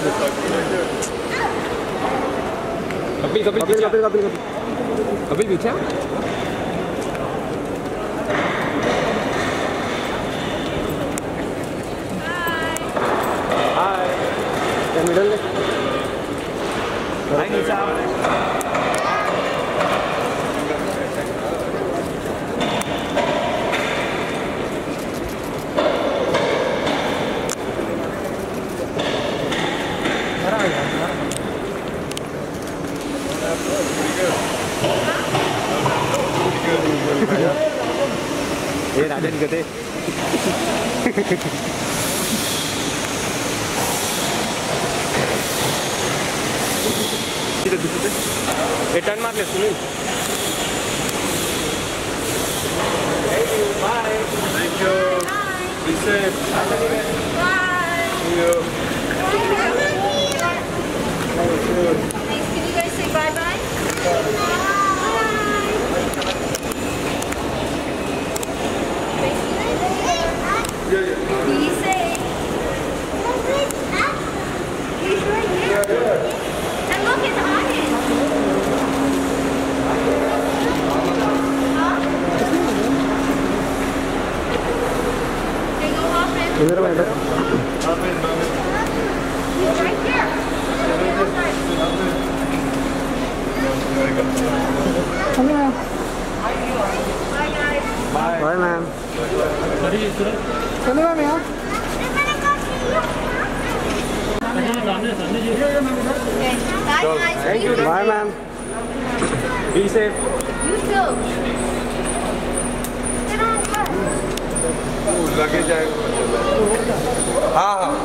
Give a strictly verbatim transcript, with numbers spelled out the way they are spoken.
कपिल कपिल कपिल कपिल कपिल कपिल पीछे हाय क्या मिडल में हाय नीचा ये राजन गते ये टर्न मार ले Sunil bye thank you be safe bye see you Please, can you guys say bye-bye? Bye. Yeah, yeah. Be safe. He's right here. And look, it's Ian. Huh? Can you go hop in? इधर में इधर Hop in, hop in. He's right here. Come here. Bye, guys. Bye. Bye, ma'am. चलो ma'am यहाँ Okay. Bye, guys. Thank you. Bye, ma'am. Be safe. You too. लगे जाएगा हाँ हाँ